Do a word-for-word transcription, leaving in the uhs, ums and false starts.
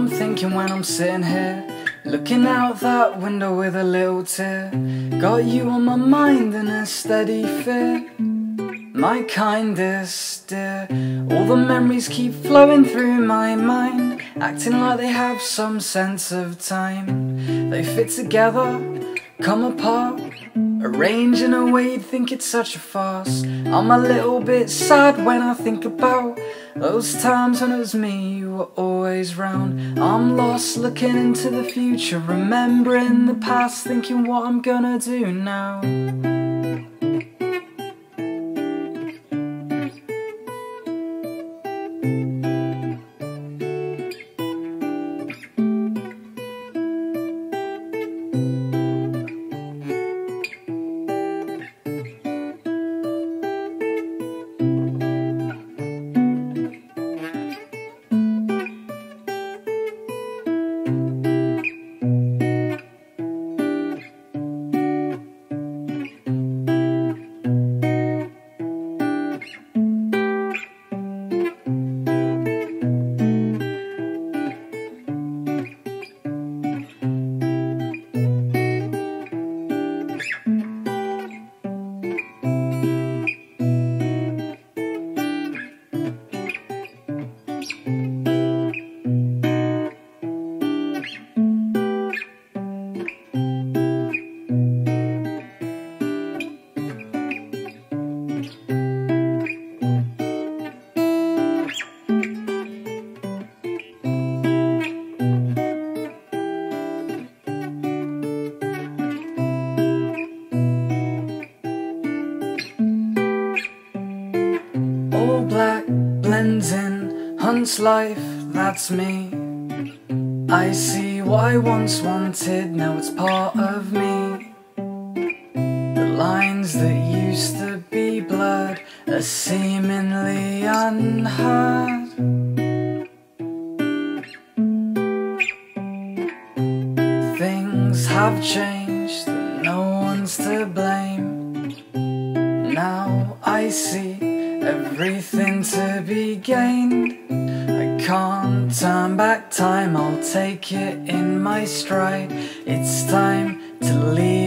I'm thinking when I'm sitting here, looking out that window with a little tear. Got you on my mind and a steady fear, my kindest dear. All the memories keep flowing through my mind, acting like they have some sense of time. They fit together, come apart, arrange in a way you'd think it's such a farce. I'm a little bit sad when I think about those times when it was me you were always round. I'm lost looking into the future, remembering the past, thinking what I'm gonna do now. All black blends in, hunts life, that's me. I see what I once wanted, now it's part of me. The lines that used to be blurred are seemingly unheard. Things have changed, no one's to blame. Now I see everything to be gained. I can't turn back time, I'll take it in my stride. It's time to leave